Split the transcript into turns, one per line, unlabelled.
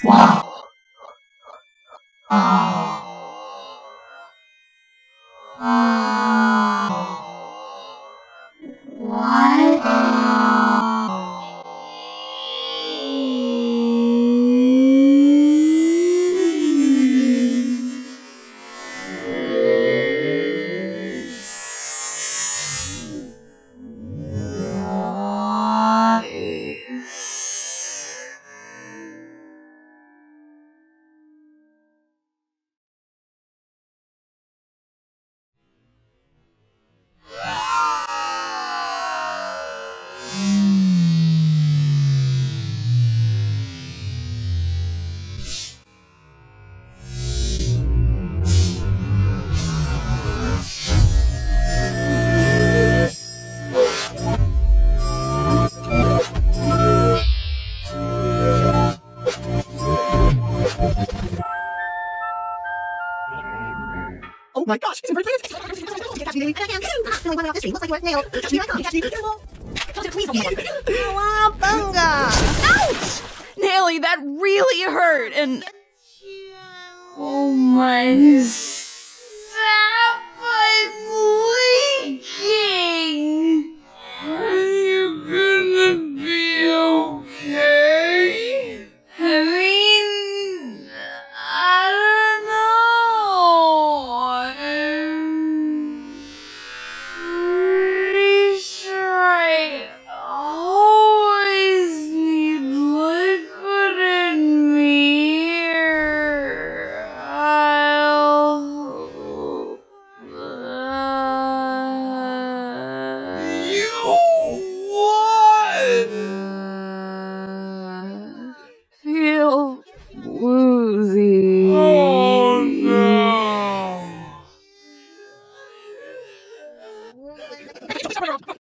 Wow.
Oh my gosh, it's in first place! Catch me, baby! I can't feeling running off the street. Looks like you were nailed. Catch me, I can't catch me. Please don't get it.
Cowabunga! Ouch! Nelly, that really hurt, and... Oh my... Sap is leaking! Are you gonna be okay? I mean... I don't know... Pretty sure I always need liquid in me. You what? Feel woozy. Oh no.